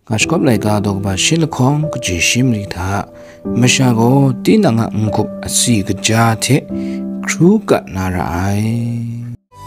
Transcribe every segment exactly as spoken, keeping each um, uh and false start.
Kashkop lai ka dog ba shilkhong kji shimri tha masha go tinanga ngkup asi gja the kru ka na ra ai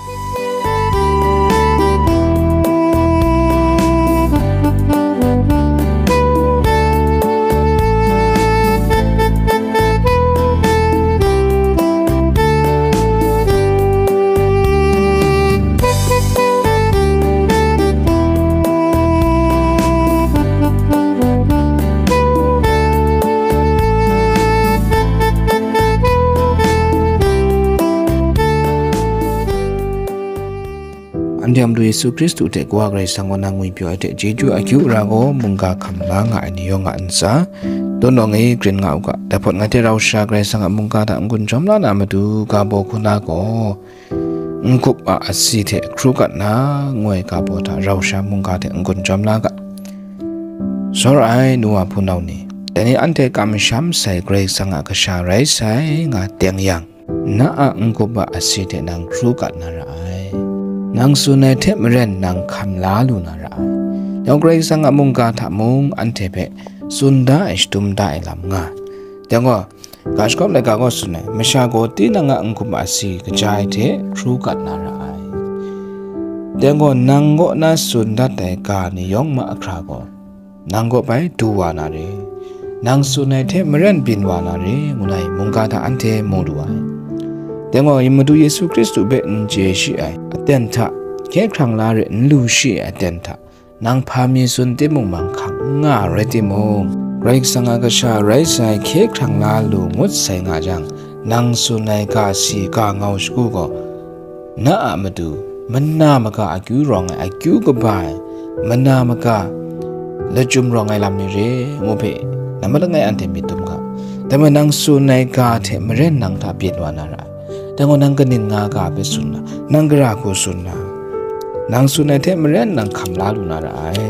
Andiam du Yesu Kristu te kwa grai sangona ngui pyo te jeju akyu rago munga khamla nga ani yo nga ansa dono ngai green nga uka dapot nga te rausha grai sanga munga ta ngun jomla na madu ka bo khuna ko ngkup a asi te krukat na ngoi ka bo ta rausha munga te ngun jomla ga sorai nuwa punau ni tani ante kam sham sai grai sanga ka sha rai sai nga teng yang na a ngkup a asi te nang krukat na ra nang sunai te meren nang kham la lu na ra yong grei sang amung ka tha mung an te pe sunda istum da elam nga tengo kashkom le ka go sunai mesha go ti na nga angkum asi ka jai te thru kat na ra ai tengo nang go na sunda te ka ni yong ma akhra go nang go pai du wa na re nang sunai te meren bin wa na re ngunai mung ka tha an te mo du ai tengo imadu Yesu Kristu be nje shi ai atenta ke khrang la re lu shi atenta nang pha mi sun te mung mang khang nga re ti mong rai sanga ka sha rai sai ke khrang la lu ngut sai nga jang nang sunai ka si ka ngau sku go na amadu manna maka akyu rong akyu ka bai manna maka la jum rong ai lam ni re ngo phe namala ngai ante mi tum ka tama nang sunai ka the maren nang tha pin wa na ra tengo nang kanin nga ka be sunna nang gra ko sunna nang sunna the mren nang khamla lu na ra ai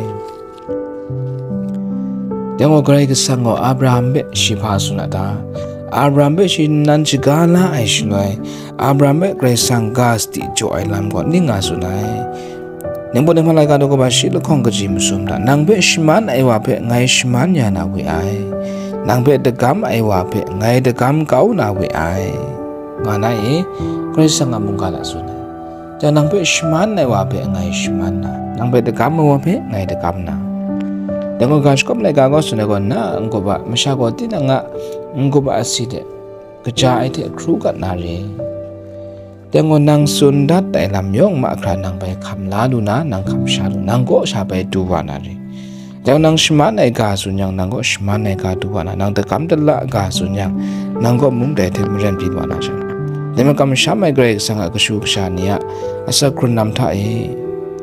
tengo grai ka sango abraham be shifa sunna da abraham be shin nan chigala ai shloi abraham be grai sanga sti jo ai lam go ninga sunai nang bo ne malai ka do ko ba shi lo khong ka ji musum da nang be shiman ai wa be ngai shiman ya na we ai nang be de gam ai wa be ngai de gam kau na we ai nga nai Krista nga munga la sunai ja nang be shman nai wa be ngai shman na nang be de kam wa be ngai de kam na dengo gash kom lai ga go sunai go na ngo ba masha go ti na nga ngo ba asi de kaja ai te kru ka na re dengo nang sun dat tai lam yong ma khra nang be kham la lu na nang kham sha lu nang go sha be du wa na re Jang nang shman nai ga sunyang nang go shman nai ga du wa na nang de kam de la ga sunyang nang go mung de the mren pi wa na sha Dema kam shamai greg sanga kashu kshania asa krunam tha e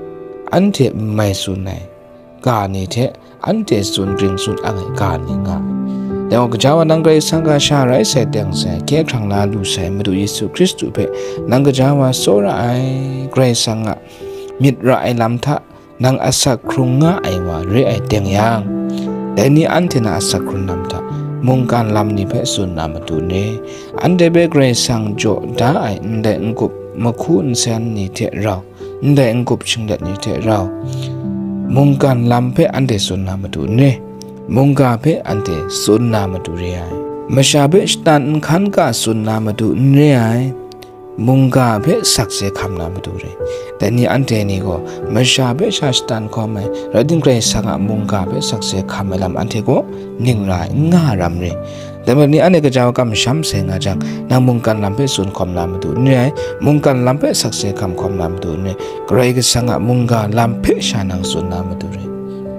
ante mai sunai ka ni the ante sun ring sun angai ka ni nga dema gajawa nang greg sanga sha rai se teng se ke khrang la lu se madu Yesu Kristu pe nang gajawa sora ai greg sanga mit ra ai lam tha nang asa krunga ai wa re ai teng yang deni ante na asa krunam tha mungkan lam ni phe sun na matu ne ande be gre sang jo da ai nde ngup makhun sen ni the raw nde ngup chingdat ni the raw mungkan lam phe ande sun na matu ne munga phe ande sun na matu re ai masha be stan khan ka sun na matu ne ai munga phe sak se kham na matu re tani ante ni go masha be shastan ko mai radin gre sanga munga be sak se kham lam ante ko ning ra nga ram re damar ni ane ka jaw kam sham se nga jang nang mungkan lam pe sun khom lam du ne ai mungkan lam pe sak se kham khom lam du ne gre ga sanga munga lam pe sha nang sun nam du re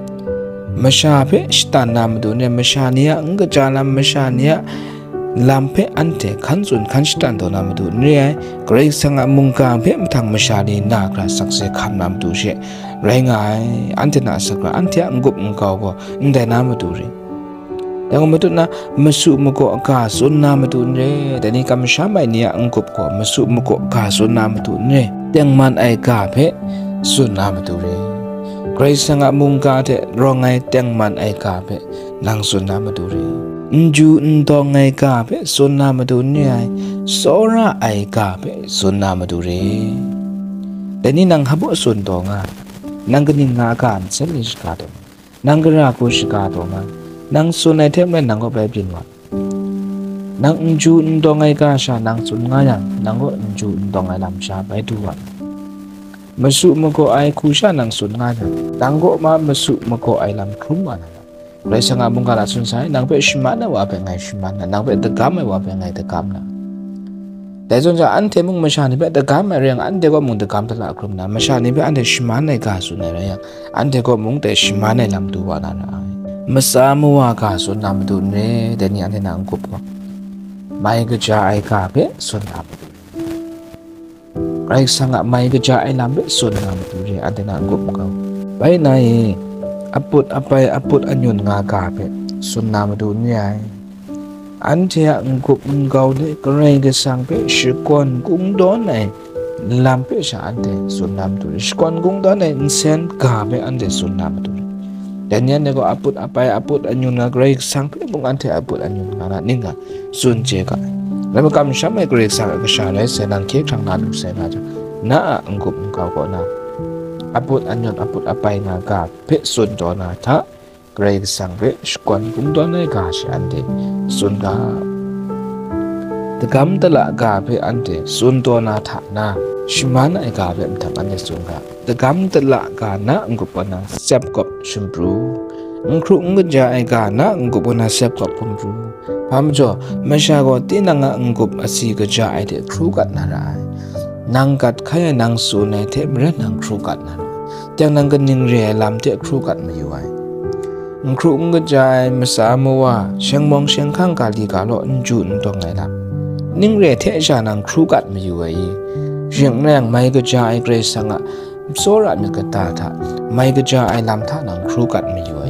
masha pe stan nam du ne masha ni ya nga ja lam masha ni ya lam pe ante khan sun khan stan do nam du ne ai gre sanga munga pe mthang masha ni na kra sak se kham nam du she re nga ai ante na sakra ante ngup ngkaw go nde nam du re yang matut na masuk muko ka sunna matut ne dani kam shamai nia angkup ko masuk muko ka sunna matut ne teng man ai ka phe sunna matut re grace sanga mungka the rongai teng man ai ka phe nang sunna matut re nju ntong ai ka phe sunna matut ne ai sora ai ka phe sunna matut re dani nang habo sun to nga nang kini nga ka an selish ka do นังกระกุชกาตัวมันนังสุนัยเทมเล่นนังก็ไปบินวะนังจูนดองไงกาชานังสุนง่ายนังก็จูนดองไงลำชาไปดูวะมาสุมก็ไอคูชานังสุนง่ายนังก็มามาสุมก็ไอลำคลุ้มวันไรสังอาบุงกาลสุนใช้นังไปชิมันนะว่าเป็นไงชิมันนะนังไปตะกามไม่ว่าเป็นไงตะกามนะแต่จนจะอันเทมุงมาชานี่ไปตะกามเรื่องอันเดียวก็มุงตะกามตลาดคลุ้มนะมาชานี่ไปอันเดียชิมันในกาสุนในเรื่องอันเดียวก็มุงแต่ชิมันในลำดูวานานะมาสามัวกาสุนนำดูเนี่ยแต่นี่อันเดียนังกุบก็ไม่ก็จะไอกาเปสุนนำไรสังอาไม่ก็จะไอลำเปสุนนำดูเนี่ยอันเดียนังกุบก็ไปไหนอปุดอภัยอปุดอันยุนงากาเปสุนนามดูเนี่ยอันเทียงกุบงาวเดกเรงกสังเปชิกวนกุงดอนไหนลำเปชาอันเดสุนนามดูชิกวนกุงดอนไหนอินเซนกาเปอันเดสุนนามดูแต่เนี่ยเนี่ยก็อปุดอภัยอปุดอันยุนงาเกรงสังเปบุงอันเทียอปุดอันยุนงานะนิ่งอ่ะสุนเจกะแล้วมันกำชับไม่เกรงสังก็ชาเลยเสนังเค้กทางนั้นดูเสนาจ้ะน่าอังกุบงาวก็น่าอปุดอันยนอปุดอภัยงากาเพสุนโดนาทะเกรงสังเพสกวนกุมโดนในกาชอันเดสุนกาตะกำตะละกาเพอันเดสุนโดนาทะนาชิมันไอกาเพมทังอันเดสุนกาตะกำตะละกานะงกุปนาเซบกบชิมปรูงครุงกจาไอกานะงกุปนาเซบกบพุมปรูพามจ่อไม่ใช่ก็ตีนังงกุปอสีกจาไอเดครูกัดนารานังกัดขยนังสูในเทมเรนังครูกัดนั้นแต่นังกันยิงเรียลำเทครูกัดมาอยู่ไว้ครูงกจายมาสามัวเชียงมองเชียงข้างกาลีกาโลนจุนตรงไหนล่ะนิงเรียเทจานังครูกัดมาอยู่ไว้เชียงแรงไม่กจายเกรซังอ่ะโซระมีกตาท่าไม่กจายลำท่านังครูกัดมาอยู่ไว้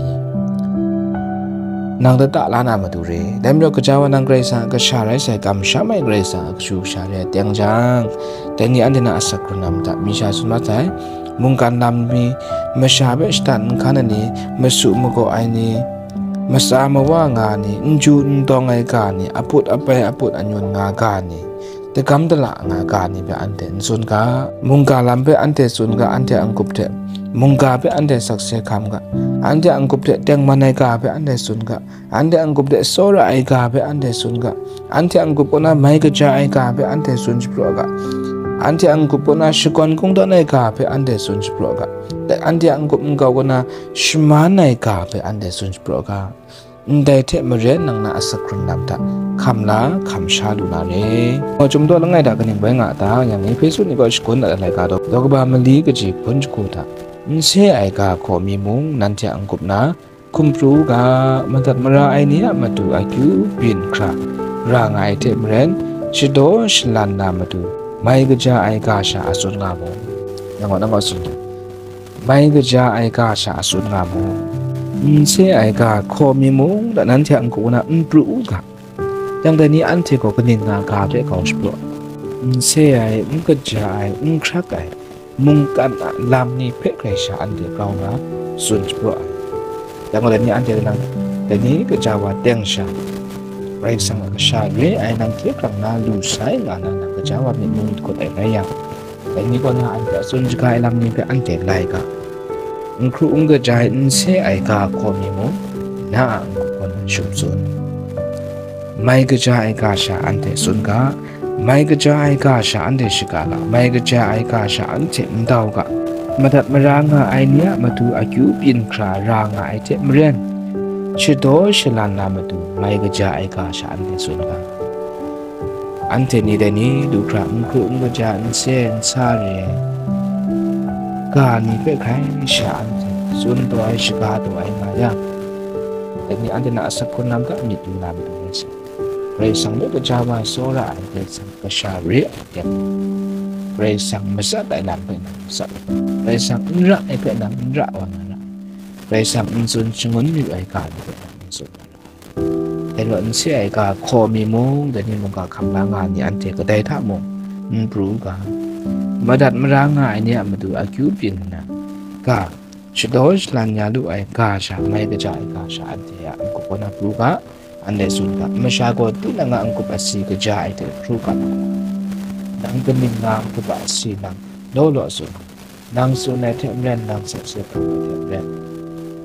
นางตะตะลานามาดูเร่เดมโยกจาวานังเกรซังก็ชาไรใส่กำชาไม่เกรซังก็ชูชาเร่เตียงจางแต่นี่อันเดน่าสักคนนำแต่มีชาสุนัขใจมุงการนำมีมาชาเบสตันขันนี้มาสุมก็ไอนี้มาสามว่างานนี้จูนตองไอกานี้อปุดอภัยอปุดอันยนงากานี้แต่คำตละงากานี้เป็นอันเดนสุนกามุงการลำเป็นอันเดสุนกาอันเดอังกุบเถมุงกาเป็นอันเดสักเสคำกะอันเดอังกุบเถเตียงมันไอกาเป็นอันเดสุนกาอันเดอังกุบเถโซระไอกาเป็นอันเดสุนกาอันเดอังกุบคนนั้นไม่กระจายไอกาเป็นอันเดสุนจิโปรกะอันที่อังกุปนาชิกวนกุงดอนไอกาเปอันเดสุนจิโปรกะแต่อันที่อังกุปงกาวนาชิมาไนกาเปอันเดสุนจิโปรกะได้เทมเรนังนาสักครุนนำตาคำลาคำชาลูนาเร่พอจุ่มตัวลังไงดากันยังไปงาตาอย่างนี้เฟซบุ๊กนี่ก็ชิคนอะไรกาดอกดอกบามลีก็จีพ้นจุกูตาเสียไอกาขอมีมุงนันที่อังกุปนาคุมปรูกามันตัดมาราไอเนี้ยมาดูอายุบินคราร่างไอเทมเรนชิโดชลันนามาดูไม่ก็จะไอกาชาสุนงามูยังว่านั่งก็สุนไม่ก็จะไอกาชาสุนงามูเสียไอกาขอมีมุงแต่นั้นที่อังกูนะอุ้มปลุกะยังแต่นี้อันที่ก็กนินงากาเพื่อเขาสปลุกเสียไออุ้มก็จะไออุ้มครักไอมุงกันลำนี้เพื่อใครชาอันเดียวเรานะสุนสปลุกยังแต่นี้อันที่นั้นแต่นี้ก็จะว่าเตียงชาไรสังก็ชาเรื่อไอนังเทียบกับนาลูไซงานานังก็จะว่ามีมุงก็ได้ไรอย่างแต่นี้ก็น่าอันจะสุนจะกลายลำนี้เป็นอันเดียวไรก็ครูอุ้งก็จะเสียไอกาขอมีมุงน่าคนชุมชนไม่ก็จะไอกาชาอันเดสุนกาไม่ก็จะไอกาชาอันเดชิกาลาไม่ก็จะไอกาชาอันเจมดาวกะมาดัดมารางาไอเนี้ยมาดูอายุปินครารางาไอเจมเรียนชิโดชิลานามาดูไม่ก็จะไอกาชาอันเดสุนกาอันเทนี้เดนี้ดูคราครูอุ้งก็จะอันเซนซาเรการนี้เป็นใครชาอันเดสุนตัวไอชิกาตัวไอมาอย่างแต่นี่อันเดน่าสักคนนำก็มีดูนามาดูเลยสิเรสังเมื่อก็จะมาโซระเรสังก็ชาเรียเดียเรสังไม่สักได้นำเป็นสักเรสังอินระไอเป็นนำอินระวันนั้นเรสังอินสุนชงนอยู่ไอการเป็นอินสุนแต่ว่าอินเสียไอกาขอมีมุงแต่นี่มุงก็คำลางานนี่อันเจก็ได้ท่ามุงมันปลูกามาดัดมาร่างงานเนี่ยมาดูอายุปินนะกาชุดโดชลันยาดูไอกาชาไม่กระจายกาชาอันเดียอันกุปนาปลูกาอันเดสุนกาไม่ใช่ก็ที่นั่งอังกุปสีกระจายแต่ปลูกานังก็มีงามกุปสีนังโดโลสุนนังสุนในเทมเรนนังเสพเสพในเทมเรน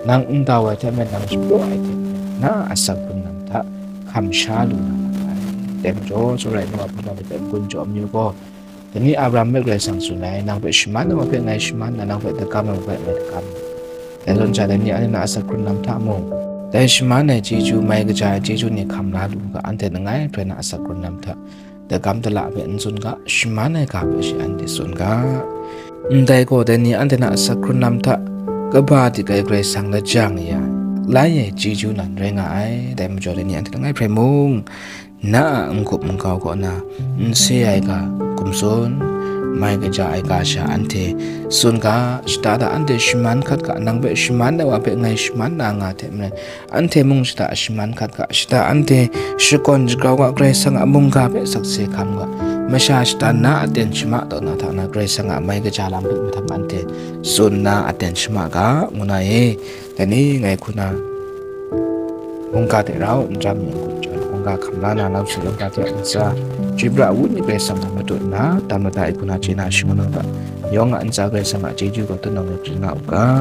นางอุนดาวเทมันนางสปรอยเทน่าอาศัยคุณนำท่าคำชาลูนำเต็มโจสุไรนัวพนันเป็นกุญจอมยูก็ทีนี้อับราฮัมไม่เคยสั่งสุนัยนางเป็นชิมันมาเป็นไงชิมันนางเป็นตะกามมาเป็นตะกามแต่หลังจากนี้อันนี้น่าอาศัยคุณนำท่ามงแต่ชิมันในจีจูไม่กระจายจีจูนี่คำลาลูก็อันเทนง่ายเป็นน่าอาศัยคุณนำท่าแต่กำตละเป็นสุนก็ชิมันในกับเป็นอันที่สุนก็แต่ก็แต่นี้อันเทนน่าอาศัยคุณนำท่าก็บาดที่เคยสั่งละจังเนี่ยหลายอย่างจีจูนั่นเรื่องไงแต่มาจอดนี้อันที่ง่ายเพลมงน่าอุ้งกบมึงเขาก็น่าเสียไอ้กากุมซนไม่ก็จะไอ้กาชาอันเทส่วนกาสตาร์ดอันเทชิมันขัดกะนางเบชิมันแต่ว่าเป็นไงชิมันนางาเทมันอันเทมุงสตาชิมันขัดกะสตาอันเทสกุลจกาวะเกรซังมุงกาเปสักเสคำกะไม่ใช่สตาหน้าอันเทนชิมะตัวน่าทางน่าเกรซังไม่ก็จะลำบากมาทำอันเทส่วนหน้าอันเทนชิมะกะมุนายแต่นี่ไงคุณน่ะมุงกาเตเราจำยังคุณจอยมุงกาคำลานาเราสุดมุงกาเตอินซาจีบราวุฒิเกรซังมาตัวน่ะตามมาได้คุณน่ะจีน่าชิมะนกะยองอันซาเกรซังจีจูก็ตัวน้องจีน่าอุกะ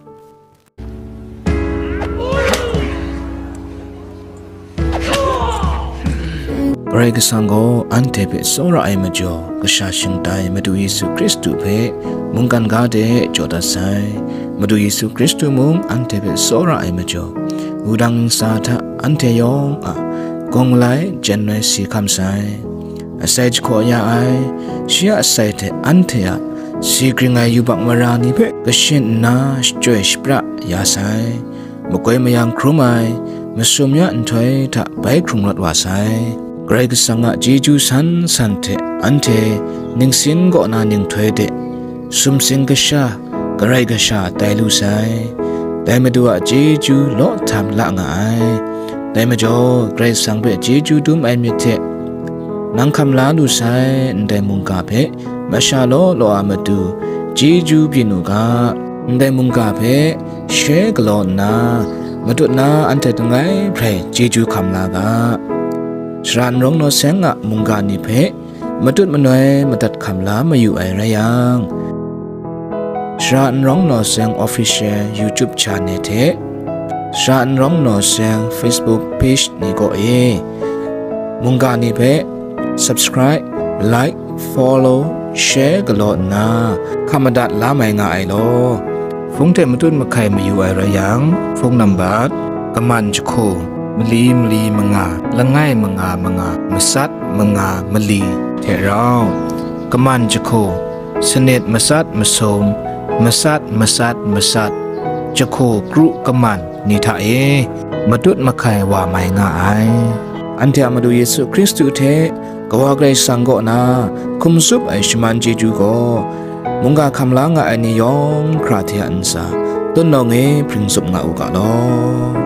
เรกสังโกอันเทเปสโอระไอมาจ่อกษาชิงไตมาดูเยซูคริสต์เพมุงกันกาเดจอดาไซมาดูเยซูคริสต์มุงอันเทเปสโอระไอมาจ่ออุดังสาธาอันเทยองอ่ะกงไลเจนเนสีคำไซอาศัยจขอยาไอเชียอาศัยเทอันเทียสีกริงไอยูบักมารานิเพกชินนาช่วยสปรายาไซมกวยมายังครูไมมาสมยาอันถอยถ้าไปครุงรถวาไซเกรกสังอาจีจูสันสันเทอันเทนิงสินก็นานิงถอยเดสุมสิงกษากระไรกษาไตลูไซแต่มาดูอาจีจูโลทำละง่ายแต่มาจ่อเกรสังเปจีจูดุมไอมิเทนังคำลาดูไซแต่มุงกาเพมาชาโลโลอามาดูจีจูพินุกาแต่มุงกาเพเชกโลนามาดูนาอันเทตงไงเพลจีจูคำลากาชรานร้องโนเซงะมุงกานิเพมาดูมันหน่อยมาตัดคำลามาอยู่ไอไรยังชรานร้องโนเซงออฟฟิเชียลยูทูบชาแนลเทชรานร้องโนเซงเฟซบุ๊กเพจนี่ก็เอมุงกานิเพ subscribe like follow share กันโลดนะคำดัดละไม่ง่ายโลฟงเทมาตุนมาใครมาอยู่ไอไรยังฟงนัมบัดกำมันจะโคมลีมลีมังาละง่ายมังามังามสัดมังามลีเทเรากำมันจะโคสนิทมสัดมสมมสัดมสัดมสัดจะโคกรุกำมันนิทาเอมาตุนมาใครว่าไม่ง่ายอันที่มาดูเยซูคริสต์เทก็ว่าเกรซังโกนาคุมซุปไอชมันจีจูโกมุงกาคำลางไอนิยองคราเทียนซาต้นนองเอพริ้งสุบงาอุกาโล